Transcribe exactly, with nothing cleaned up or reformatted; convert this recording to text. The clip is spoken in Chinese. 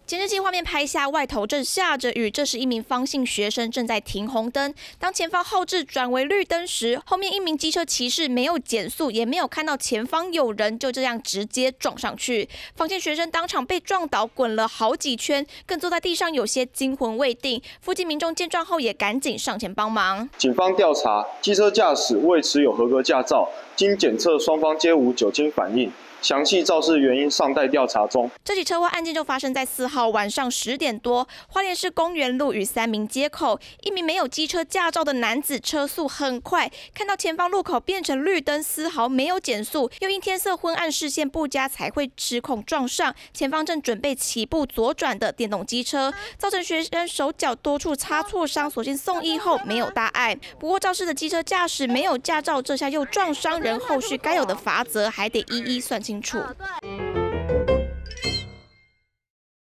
监视器画面拍下，外头正下着雨，这时一名方姓学生正在停红灯。当前方后置转为绿灯时，后面一名机车骑士没有减速，也没有看到前方有人，就这样直接撞上去。方姓学生当场被撞倒，滚了好几圈，更坐在地上有些惊魂未定。附近民众见状后也赶紧上前帮忙。 警方调查，机车驾驶未持有合格驾照，经检测双方皆无酒精反应。 详细肇事原因尚待调查中。 这起车祸案件就发生在四号晚上十点多，花莲市公园路与三民街口，一名没有机车驾照的男子车速很快，看到前方路口变成绿灯，丝毫没有减速，又因天色昏暗，视线不佳，才会失控撞上前方正准备起步左转的电动机车，造成学生手脚多处擦挫伤，所幸送医后没有大碍。不过肇事的机车驾驶没有驾照，这下又撞伤人，后续该有的罚则还得一一算清楚。